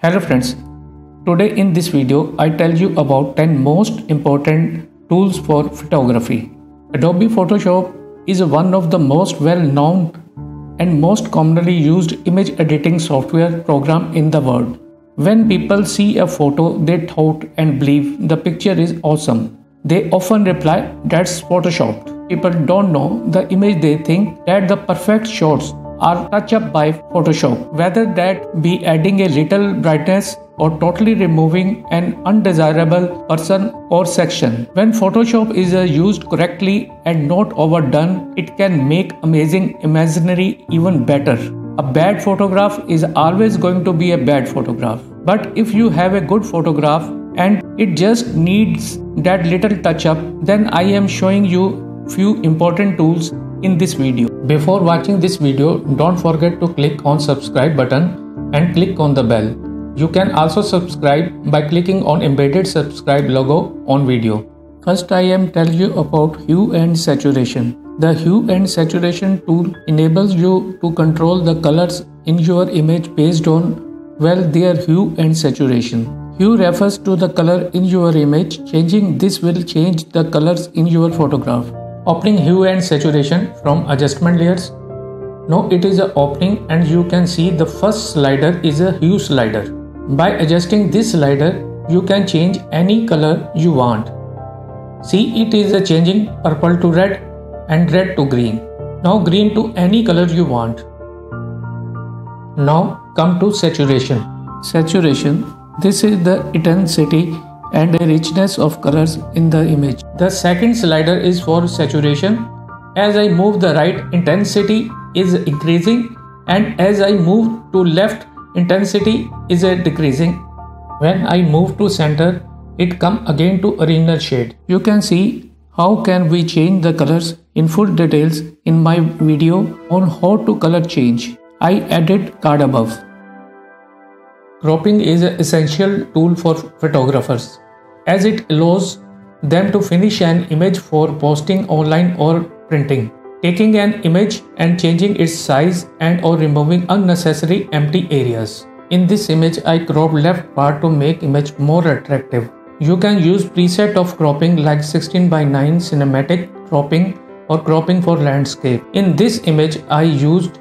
Hello friends, today in this video I tell you about 10 most important tools for photography. Adobe Photoshop is one of the most well-known and most commonly used image editing software program in the world. When people see a photo, they thought and believe the picture is awesome. They often reply, "That's photoshopped." People don't know the image. They think that the perfect shots are touched up by Photoshop, whether that be adding a little brightness or totally removing an undesirable person or section. When Photoshop is used correctly and not overdone, it can make amazing imaginary even better. A bad photograph is always going to be a bad photograph. But if you have a good photograph and it just needs that little touch up, then I am showing you few important tools in this video. Before watching this video, don't forget to click on subscribe button and click on the bell. You can also subscribe by clicking on embedded subscribe logo on video. First, I am tell you about hue and saturation. The hue and saturation tool enables you to control the colors in your image based on their hue and saturation. Hue refers to the color in your image. Changing this will change the colors in your photograph. Opening hue and saturation from adjustment layers. Now it is opening and you can see the first slider is a hue slider. By adjusting this slider, you can change any color you want. See, it is changing purple to red and red to green. Now green to any color you want. Now come to saturation. Saturation. This is the intensity and the richness of colors in the image. The second slider is for saturation. As I move the right, intensity is increasing, and as I move to left, intensity is decreasing. When I move to center, it come again to original shade. You can see how can we change the colors in full details in my video on how to color change. I added card above. Cropping is an essential tool for photographers, as it allows them to finish an image for posting online or printing. Taking an image and changing its size and or removing unnecessary empty areas. In this image, I cropped left part to make image more attractive. You can use preset of cropping like 16:9 cinematic cropping or cropping for landscape. In this image, I used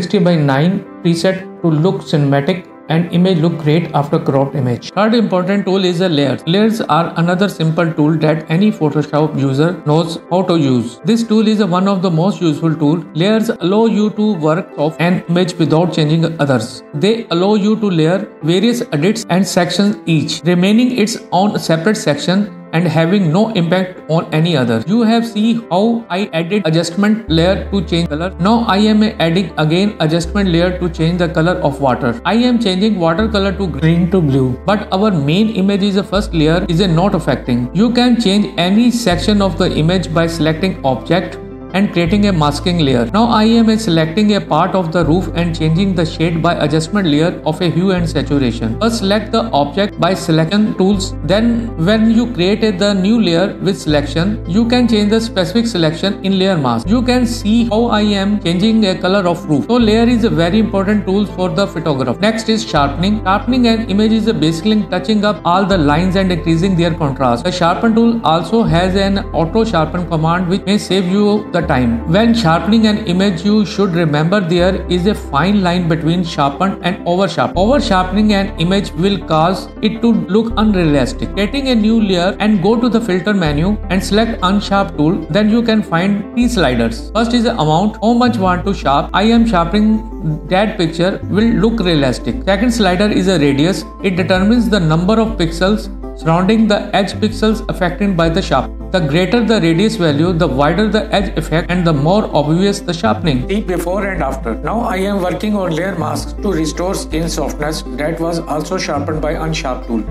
60:9 preset to look cinematic and image look great after cropped image. Third important tool is layers. Layers are another simple tool that any Photoshop user knows how to use. This tool is one of the most useful tools. Layers allow you to work off an image without changing others. They allow you to layer various edits and sections each, remaining its own separate section and having no impact on any other. You have seen how I added adjustment layer to change color. Now I am adding again adjustment layer to change the color of water. I am changing watercolor to green to blue. But our main image is the first layer is not affecting. You can change any section of the image by selecting object and creating a masking layer. Now I am selecting a part of the roof and changing the shade by adjustment layer of a hue and saturation. First select the object by selection tools. Then when you created the new layer with selection, you can change the specific selection in layer mask. You can see how I am changing a color of roof. So layer is a very important tool for the photographer. Next is sharpening. Sharpening an image is basically touching up all the lines and increasing their contrast. The sharpen tool also has an auto sharpen command which may save you the time. When sharpening an image, you should remember there is a fine line between sharpened and over sharpened. Over sharpening an image will cause it to look unrealistic. Creating a new layer and go to the filter menu and select unsharp tool. Then you can find three sliders. First is the amount, how much want to sharp. I am sharpening that picture will look realistic. Second slider is a radius. It determines the number of pixels surrounding the edge pixels affected by the sharp. The greater the radius value, the wider the edge effect and the more obvious the sharpening. See before and after. Now I am working on layer mask to restore skin softness that was also sharpened by unsharp tool.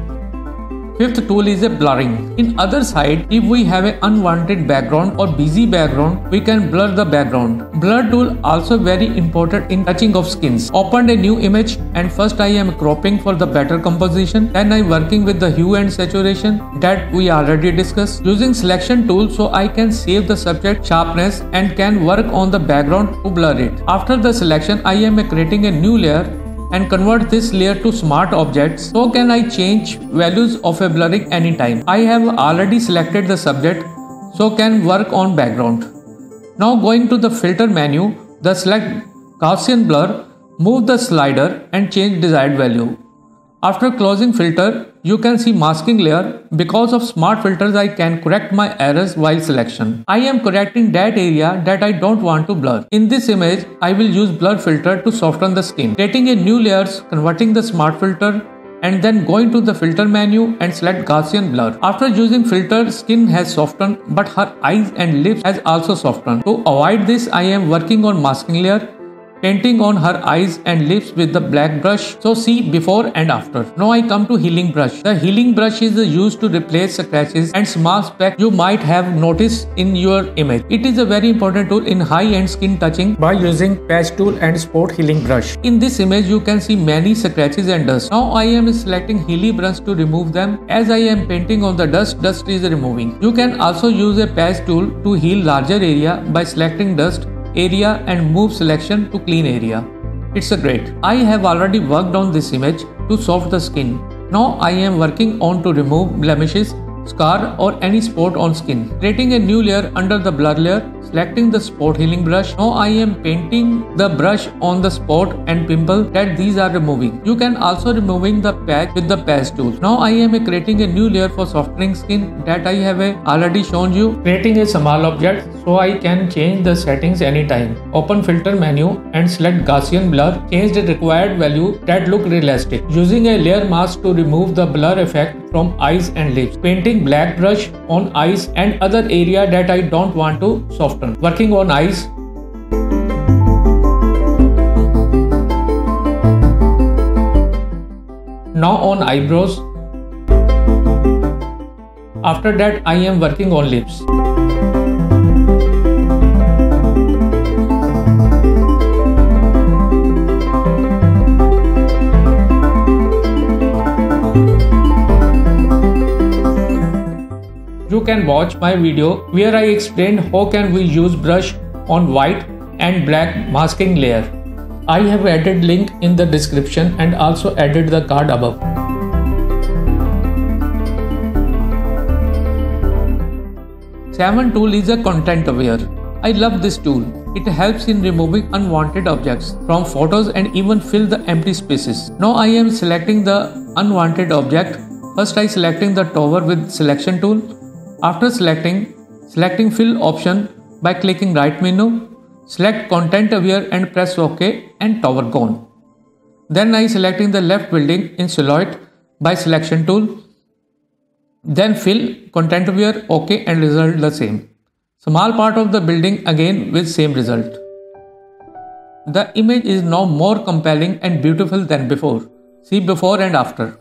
Fifth tool is a blurring. In other side, if we have an unwanted background or busy background, we can blur the background. Blur tool also very important in touching of skins. Opened a new image and first I am cropping for the better composition. Then I am working with the hue and saturation that we already discussed. Using selection tool so I can save the subject sharpness and can work on the background to blur it. After the selection, I am creating a new layer and convert this layer to smart objects, so can I change values of a blurring anytime. I have already selected the subject, so can work on background. Now going to the filter menu, the select Gaussian blur, move the slider and change desired value. After closing filter, you can see masking layer. Because of smart filters, I can correct my errors while selection. I am correcting that area that I don't want to blur. In this image, I will use blur filter to soften the skin. Creating a new layers, converting the smart filter, and then going to the filter menu and select Gaussian blur. After using filter, skin has softened, but her eyes and lips has also softened. To avoid this, I am working on masking layer, painting on her eyes and lips with the black brush. So see before and after. Now I come to healing brush. The healing brush is used to replace scratches and small specks you might have noticed in your image. It is a very important tool in high-end skin touching by using patch tool and spot healing brush. In this image you can see many scratches and dust. Now I am selecting healing brush to remove them. As I am painting on the dust is removing. You can also use a patch tool to heal larger area by selecting dust area and move selection to clean area. It's a great. I have already worked on this image to soften the skin. Now I am working on to remove blemishes, scar or any spot on skin. Creating a new layer under the blur layer, selecting the spot healing brush. Now I am painting the brush on the spot and pimple that these are removing. You can also removing the patch with the patch tool. Now I am creating a new layer for softening skin that I have already shown you. Creating a small object so I can change the settings anytime. Open filter menu and select Gaussian blur. Change the required value that look realistic. Using a layer mask to remove the blur effect from eyes and lips. Painting black brush on eyes and other area that I don't want to soften. Working on eyes. Now on eyebrows. After that I am working on lips. You can watch my video where I explained how can we use brush on white and black masking layer. I have added link in the description and also added the card above. Seven tool is a content aware. I love this tool. It helps in removing unwanted objects from photos and even fill the empty spaces. Now I am selecting the unwanted object. First I selecting the tower with selection tool. After selecting fill option by clicking right menu, select content aware and press OK and tower gone. Then I selecting the left building in silhouette by selection tool. Then fill content aware OK and result the same. Small part of the building again with same result. The image is now more compelling and beautiful than before. See before and after.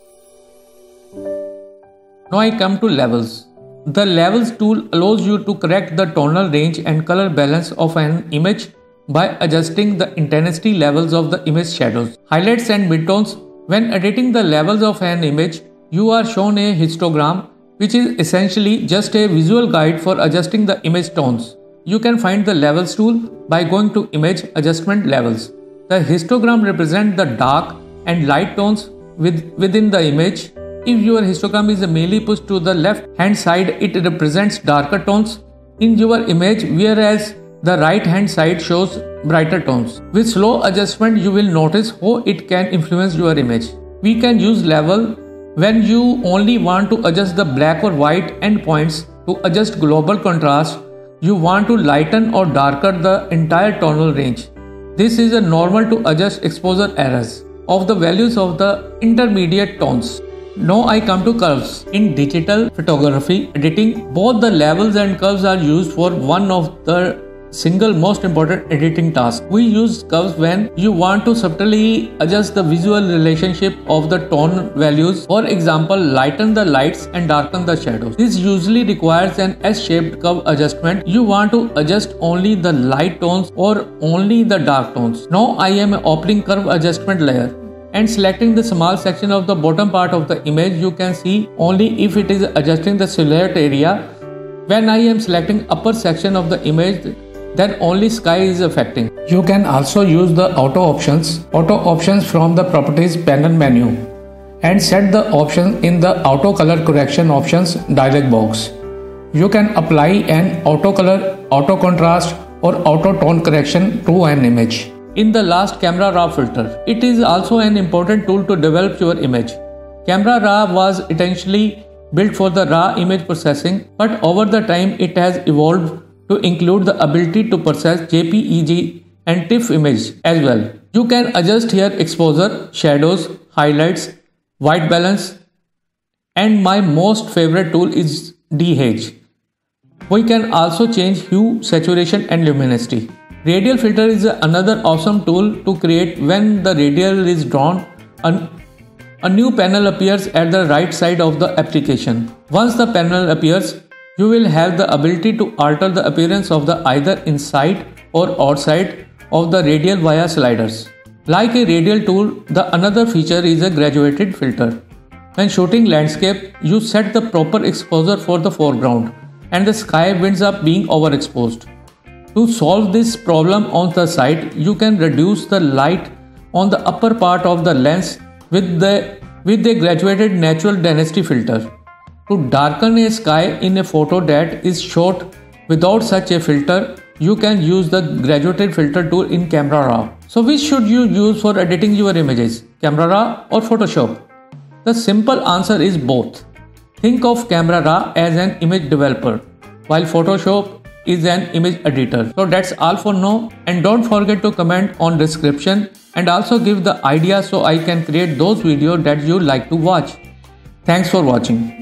Now I come to levels. The levels tool allows you to correct the tonal range and color balance of an image by adjusting the intensity levels of the image shadows, highlights and midtones. When editing the levels of an image, you are shown a histogram, which is essentially just a visual guide for adjusting the image tones. You can find the levels tool by going to image adjustment levels. The histogram represents the dark and light tones within the image. If your histogram is mainly pushed to the left hand side, it represents darker tones in your image, whereas the right hand side shows brighter tones. With slow adjustment, you will notice how it can influence your image. We can use level when you only want to adjust the black or white endpoints. To adjust global contrast, you want to lighten or darken the entire tonal range. This is a normal to adjust exposure errors of the values of the intermediate tones. Now I come to curves. In digital photography editing, both the levels and curves are used for one of the single most important editing task. We use curves when you want to subtly adjust the visual relationship of the tone values. For example, lighten the lights and darken the shadows. This usually requires an S-shaped curve adjustment. You want to adjust only the light tones or only the dark tones. Now I am opening curve adjustment layer and selecting the small section of the bottom part of the image. You can see only if it is adjusting the silhouette area. When I am selecting upper section of the image, then only sky is affecting. You can also use the auto options from the properties panel menu and set the option in the auto color correction options dialog box. You can apply an auto color, auto contrast or auto tone correction to an image. In the last, Camera Raw filter. It is also an important tool to develop your image. Camera Raw was intentionally built for the raw image processing, but over the time it has evolved to include the ability to process JPEG and TIFF image as well. You can adjust here exposure, shadows, highlights, white balance, and my most favorite tool is dehaze. We can also change hue, saturation and luminosity. Radial filter is another awesome tool to create. When the radial is drawn, a new panel appears at the right side of the application. Once the panel appears, you will have the ability to alter the appearance of the either inside or outside of the radial via sliders. Like a radial tool, the another feature is a graduated filter. When shooting landscape, you set the proper exposure for the foreground and the sky winds up being overexposed. To solve this problem on the side, you can reduce the light on the upper part of the lens with a graduated natural density filter. To darken a sky in a photo that is shot without such a filter, you can use the graduated filter tool in Camera Raw. So which should you use for editing your images, Camera Raw or Photoshop? The simple answer is both. Think of Camera Raw as an image developer, while Photoshop is an image editor. So that's all for now, and don't forget to comment on description and also give the idea so I can create those videos that you like to watch. Thanks for watching.